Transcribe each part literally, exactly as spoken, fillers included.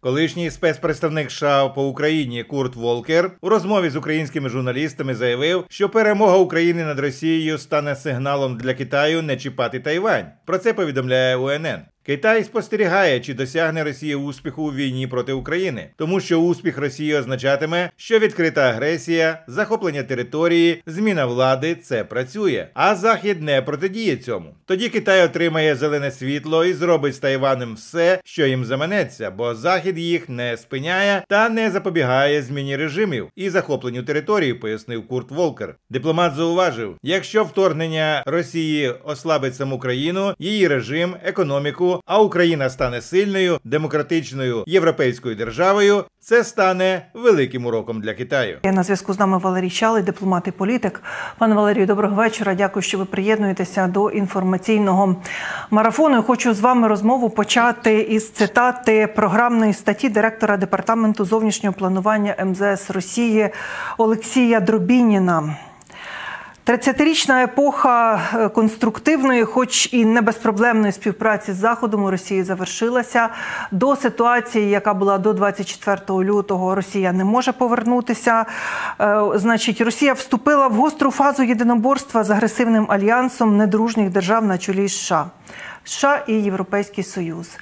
Колишній спецпредставник США по Україні Курт Волкер у розмові з українськими журналістами заявив, що перемога України над Росією стане сигналом для Китаю не чіпати Тайвань. Про це повідомляє У Ен Ен. Китай спостерігає, чи досягне Росія успіху у війні проти України, тому що успіх Росії означатиме, що відкрита агресія, захоплення території, зміна влади – це працює, а Захід не протидіє цьому. Тоді Китай отримає зелене світло і зробить з Тайванем все, що їм заманеться, бо Захід їх не спиняє та не запобігає зміні режимів і захопленню території, пояснив Курт Волкер. Дипломат зауважив, якщо вторгнення Росії ослабить саму країну, її режим, економіку, а Україна стане сильною, демократичною, європейською державою, це стане великим уроком для Китаю. На зв'язку з нами Валерій Чалий, дипломат і політик. Пане Валерію, доброго вечора. Дякую, що ви приєднуєтеся до інформаційного марафону. Хочу з вами розмову почати із цитати програмної статті директора Департаменту зовнішнього планування Ем Зе Ес Росії Олексія Дробініна. тридцятирічна епоха конструктивної, хоч і не безпроблемної співпраці з Заходом у Росії завершилася. До ситуації, яка була до двадцять четвертого лютого, Росія не може повернутися. Значить, Росія вступила в гостру фазу єдиноборства з агресивним альянсом недружніх держав на чолі з США. США і Європейський Союз.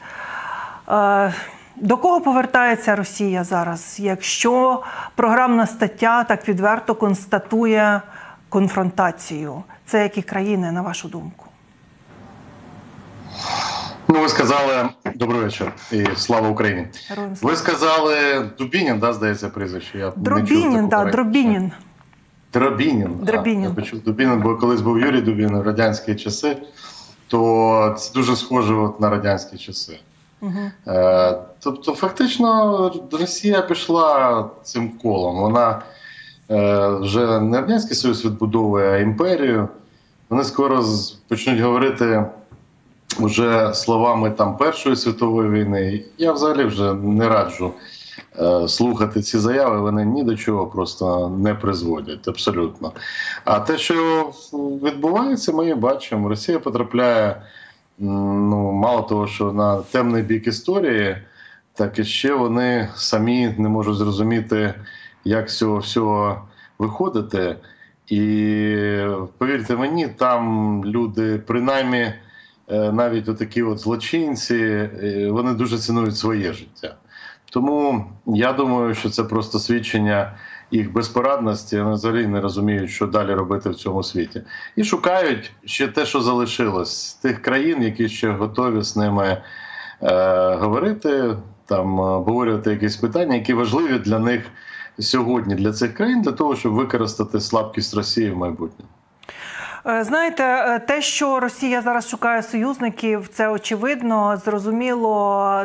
До кого повертається Росія зараз, якщо програмна стаття так відверто констатує конфронтацію? Це які країни, на вашу думку? Ну, ви сказали, добрий вечір і слава Україні. Героям слава. Ви сказали Дубінін, да, здається, прізвище? Я Дробінін, так, Дробінін. Дробінін. Дробінін. А, я почув Дубінін, бо колись був Юрій Дубінін в радянські часи, то це дуже схоже от на радянські часи. Угу. Е, тобто, фактично, Росія пішла цим колом. Вона вже не Радянський Союз відбудовує, а імперію. Вони скоро почнуть говорити вже словами там Першої світової війни. Я взагалі вже не раджу е, слухати ці заяви, вони ні до чого просто не призводять, абсолютно. А те, що відбувається, ми і бачимо. Росія потрапляє, ну, мало того, що на темний бік історії, так і ще вони самі не можуть зрозуміти, як з цього всього виходити. І повірте мені, там люди, принаймні навіть отакі от злочинці, вони дуже цінують своє життя. Тому я думаю, що це просто свідчення їх безпорадності, вони взагалі не розуміють, що далі робити в цьому світі. І шукають ще те, що залишилось, тих країн, які ще готові з ними е, говорити, там, обговорювати якісь питання, які важливі для них сьогодні, для цих країн, для того, щоб використати слабкість Росії в майбутньому. Знаєте, те, що Росія зараз шукає союзників, це очевидно, зрозуміло,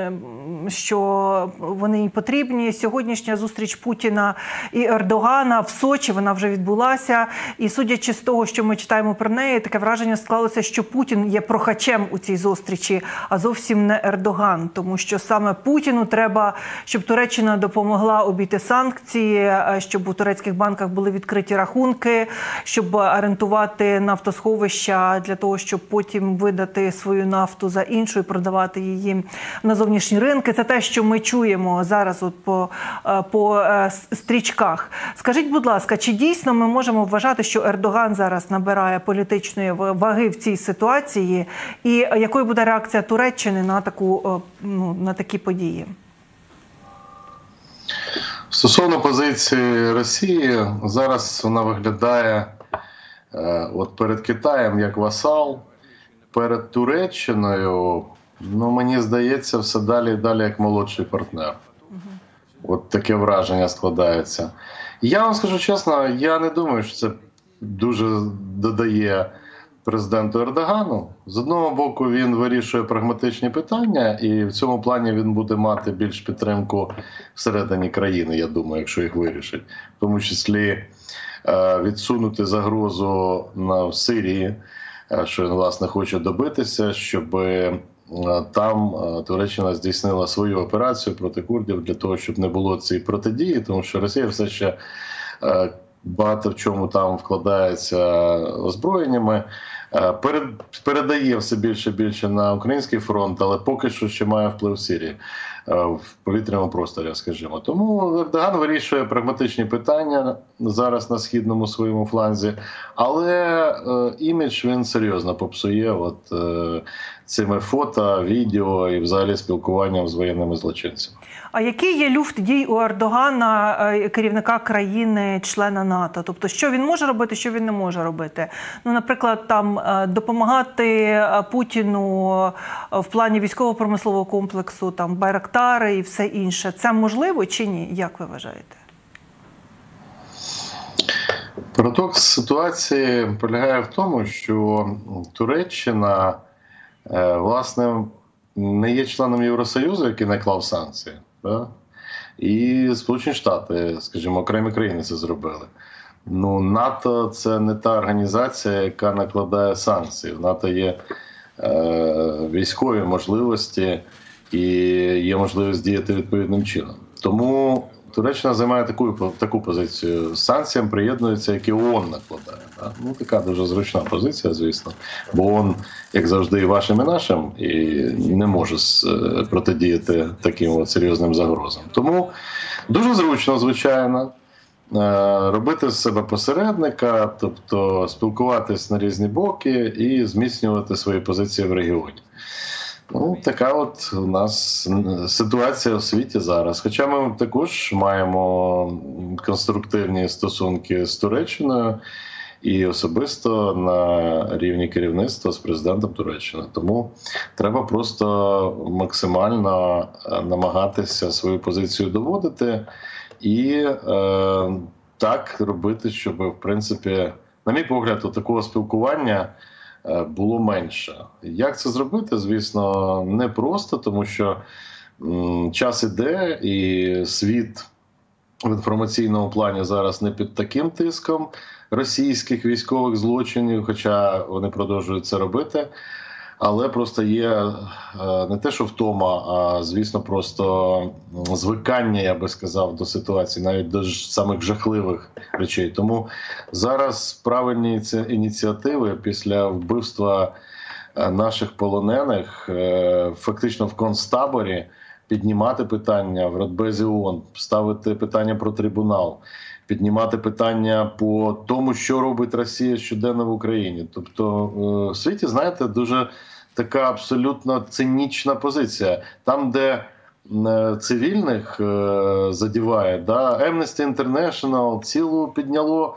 що вони їй потрібні. Сьогоднішня зустріч Путіна і Ердогана в Сочі, вона вже відбулася. І судячи з того, що ми читаємо про неї, таке враження склалося, що Путін є прохачем у цій зустрічі, а зовсім не Ердоган. Тому що саме Путіну треба, щоб Туреччина допомогла обійти санкції, щоб у турецьких банках були відкриті рахунки, щоб орієнтувати нафтосховища для того, щоб потім видати свою нафту за іншу і продавати її на зовнішні ринки. Це те, що ми чуємо зараз от по, по стрічках. Скажіть, будь ласка, чи дійсно ми можемо вважати, що Ердоган зараз набирає політичної ваги в цій ситуації? І якою буде реакція Туреччини на, таку, ну, на такі події? Стосовно позиції Росії, зараз вона виглядає от перед Китаєм як васал, перед Туреччиною, ну, мені здається, все далі і далі як молодший партнер. Угу. От таке враження складається. Я вам скажу чесно, я не думаю, що це дуже додає президенту Ердогану. З одного боку, він вирішує прагматичні питання, і в цьому плані він буде мати більш підтримку всередині країни, я думаю, якщо їх вирішить. В тому числі відсунути загрозу на Сирії, що він, власне, хоче добитися, щоб там Туреччина здійснила свою операцію проти курдів для того, щоб не було цієї протидії, тому що Росія все ще багато в чому там вкладається озброєннями, передає все більше і більше на український фронт, але поки що ще має вплив в Сирії. в повітряному просторі, скажімо. Тому Ердоган вирішує прагматичні питання зараз на східному своєму фланзі, але е, імідж він серйозно попсує от, е, цими фото, відео і взагалі спілкуванням з воєнними злочинцями. А який є люфт дій у Ердогана, керівника країни-члена НАТО? Тобто, що він може робити, що він не може робити? Ну, наприклад, там допомагати Путіну в плані військово-промислового комплексу, там Байрактари і все інше. Це можливо чи ні? Як ви вважаєте? Парадокс ситуації полягає в тому, що Туреччина, власне, не є членом Євросоюзу, який наклав санкції. Да? І Сполучені Штати, скажімо, окремі країни це зробили. Ну, НАТО – це не та організація, яка накладає санкції. В НАТО є е, військові можливості і є можливість діяти відповідним чином. Тому Туреччина займає таку, таку позицію. З санкціям приєднується, які ООН накладає. Да? Ну, така дуже зручна позиція, звісно. Бо ООН, як завжди, і вашим, і нашим, і не може протидіяти таким от серйозним загрозам. Тому дуже зручно, звичайно, робити з себе посередника, тобто спілкуватись на різні боки і зміцнювати свої позиції в регіоні. Ну, така от у нас ситуація у світі зараз. Хоча ми також маємо конструктивні стосунки з Туреччиною і особисто на рівні керівництва з президентом Туреччини. Тому треба просто максимально намагатися свою позицію доводити і е, так робити, щоб, в принципі, на мій погляд, такого спілкування було менше. Як це зробити, звісно, не просто, тому що м, час іде, і світ в інформаційному плані зараз не під таким тиском російських військових злочинів, хоча вони продовжують це робити. Але просто є не те, що втома, а, звісно, просто звикання, я би сказав, до ситуації, навіть до самих жахливих речей. Тому зараз правильні ініціативи після вбивства наших полонених, фактично в концтаборі, піднімати питання в Радбезі ООН, ставити питання про трибунал, піднімати питання по тому, що робить Росія щоденно в Україні. Тобто в світі, знаєте, дуже така абсолютно цинічна позиція. Там, де цивільних задіває, да, Amnesty International цілу підняло,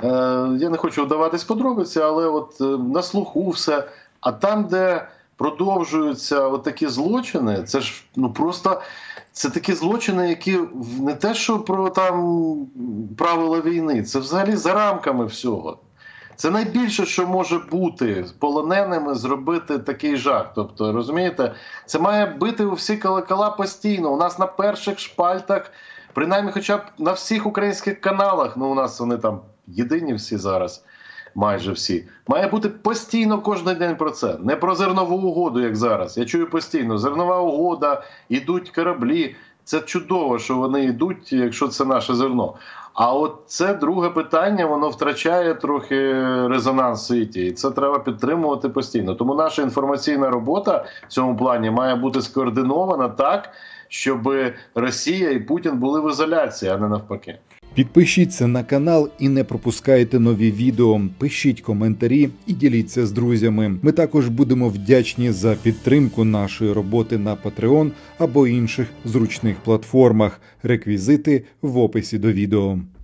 я не хочу вдаватись в подробиці, але от на слуху все. А там, де продовжуються от такі злочини, це ж ну просто це такі злочини, які не те, що про там правила війни, це взагалі за рамками всього. Це найбільше, що може бути з полоненими, зробити такий жах. Тобто, розумієте, це має бити у всі колокола постійно. У нас на перших шпальтах, принаймні хоча б на всіх українських каналах, ну у нас вони там єдині всі зараз, майже всі, має бути постійно кожен день про це. Не про зернову угоду, як зараз. Я чую постійно, зернова угода, йдуть кораблі. Це чудово, що вони йдуть, якщо це наше зерно. А от це друге питання, воно втрачає трохи резонанс в світі. І це треба підтримувати постійно. Тому наша інформаційна робота в цьому плані має бути скоординована так, щоб Росія і Путін були в ізоляції, а не навпаки. Підпишіться на канал і не пропускайте нові відео, пишіть коментарі і діліться з друзями. Ми також будемо вдячні за підтримку нашої роботи на Patreon або інших зручних платформах. Реквізити в описі до відео.